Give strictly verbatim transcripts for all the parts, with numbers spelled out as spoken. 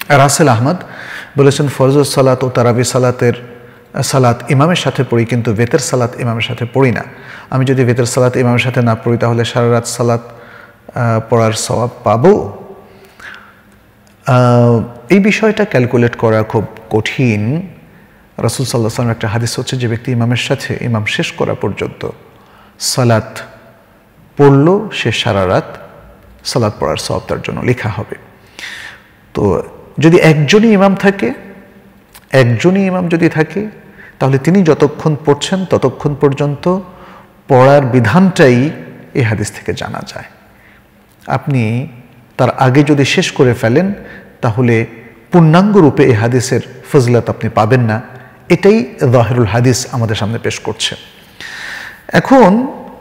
রাসেল আহমদ বলেছেন ফরজ সালাত ও তারাবি সালাতের সালাত ইমামের সাথে পড়ি, কিন্তু বেতের সালাত ইমামের সাথে পড়ি না। আমি যদি বেতের সালাত ইমামের সাথে না পড়ি তাহলে সারা রাত সালাত পড়ার সওয়াব পাবো? এই বিষয়টা ক্যালকুলেট করা খুব কঠিন। রাসূল সাল্লাল্লাহু আলাইহি ওয়াসাল্লামের একটা হাদিস হচ্ছে, যে ব্যক্তি ইমামের সাথে ইমাম শেষ করা পর্যন্ত সালাত পড়লো, সে সারা রাত সালাত পড়ার সওয়াব তার জন্য লেখা হবে। তো যদি একজনই ইমাম থাকে, একজনই ইমাম যদি থাকে তাহলে তিনি যতক্ষণ পড়ছেন ততক্ষণ পর্যন্ত পড়ার বিধানটাই এই হাদিস থেকে জানা যায়। আপনি তার আগে যদি শেষ করে ফেলেন তাহলে পূর্ণাঙ্গ রূপে এই হাদিসের ফজিলত আপনি পাবেন না। এটাই যাহিরুল হাদিস আমাদের সামনে পেশ করছে। এখন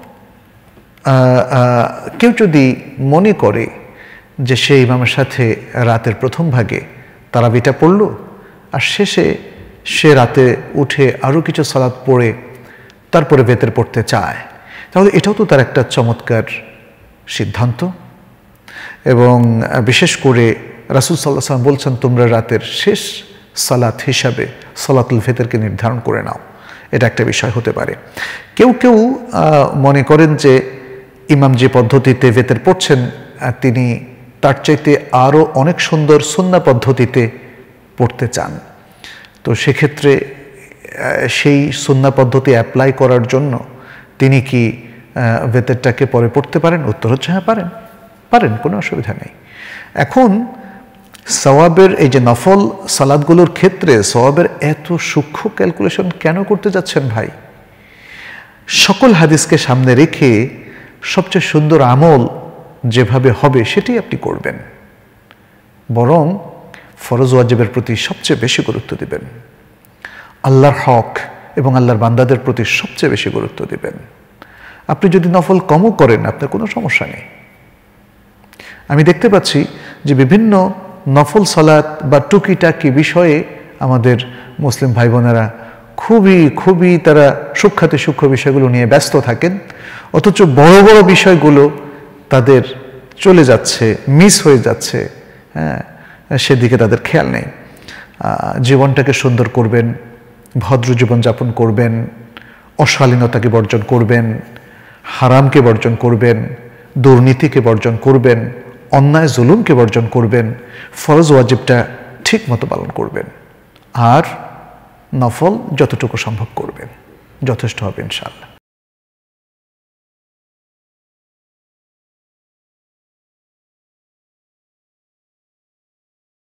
কেউ যদি মনে করে যে সে ইমামের সাথে রাতের প্রথম ভাগে তারাবিটা পড়ল আর শেষে সে রাতে উঠে আরও কিছু সালাত পড়ে তারপরে বেতের পড়তে চায়, তাহলে এটাও তো তার একটা চমৎকার সিদ্ধান্ত। এবং বিশেষ করে রাসূল সাল্লাল্লাহু আলাইহি ওয়াসাল্লাম বলছেন, তোমরা রাতের শেষ সালাত হিসাবে সালাতুল ফিতরকে নির্ধারণ করে নাও। এটা একটা বিষয় হতে পারে। কেউ কেউ মনে করেন যে ইমাম যে পদ্ধতিতে বেতের পড়ছেন তিনি তার চাইতে আরও অনেক সুন্দর সুন্নাহ পদ্ধতিতে পড়তে চান। তো সেক্ষেত্রে সেই সুন্নাহ পদ্ধতি অ্যাপ্লাই করার জন্য তিনি কি বেতেরটাকে পরে পড়তে পারেন? উত্তর হচ্ছে হ্যাঁ, পারেন পারেন কোনো অসুবিধা নেই। এখন সওয়াবের এই যে নফল সালাদগুলোর ক্ষেত্রে সওয়াবের এত সূক্ষ্ম ক্যালকুলেশন কেন করতে যাচ্ছেন ভাই? সকল হাদিসকে সামনে রেখে সবচেয়ে সুন্দর আমল যেভাবে হবে সেটাই আপনি করবেন, বরং ফরজ ওয়াজিবের প্রতি সবচেয়ে বেশি গুরুত্ব দিবেন, আল্লাহর হক এবং আল্লাহর বান্দাদের প্রতি সবচেয়ে বেশি গুরুত্ব দিবেন। আপনি যদি নফল কমও করেন আপনার কোনো সমস্যা নেই। আমি দেখতে পাচ্ছি যে বিভিন্ন নফল সালাত বা টুকিটাকি বিষয়ে আমাদের মুসলিম ভাই বোনেরা খুবই খুবই তারা সূক্ষ্মাতি সূক্ষ্ম বিষয়গুলো নিয়ে ব্যস্ত থাকেন, অথচ বড় বড় বিষয়গুলো তাদের চলে যাচ্ছে, মিস হয়ে যাচ্ছে। হ্যাঁ, সেদিকে তাদের খেয়াল নেই। জীবনটাকে সুন্দর করবেন, ভদ্র জীবনযাপন করবেন, অশালীনতাকে বর্জন করবেন, হারামকে বর্জন করবেন, দুর্নীতিকে বর্জন করবেন, অন্যায় জুলুমকে বর্জন করবেন, ফরজ ওয়াজিবটা ঠিক মতো পালন করবেন, আর নফল যতটুকু সম্ভব করবেন, যথেষ্ট হবে ইনশাআল্লাহ।